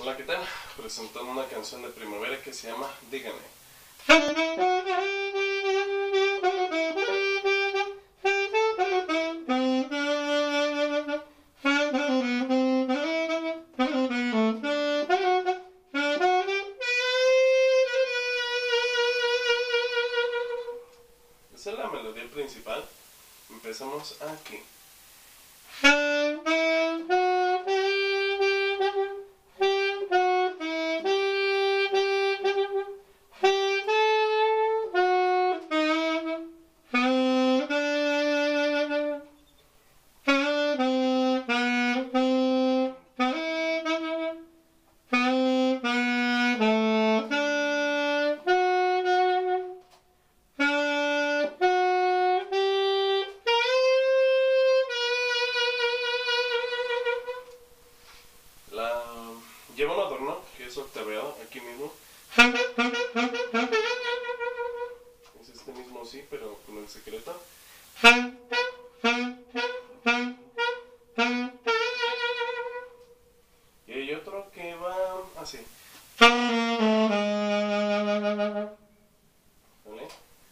Hola, ¿qué tal? Presentando una canción de primavera que se llama Dígame. Esa es la melodía principal. Empezamos aquí. Lleva un adorno que es octaveado aquí mismo. Es este mismo sí, pero con el secreto. Y hay otro que va así. ¿Vale?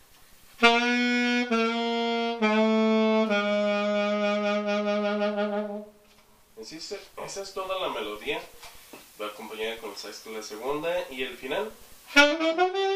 Esa es toda la melodía. Va acompañada con el sax de la segunda y el final.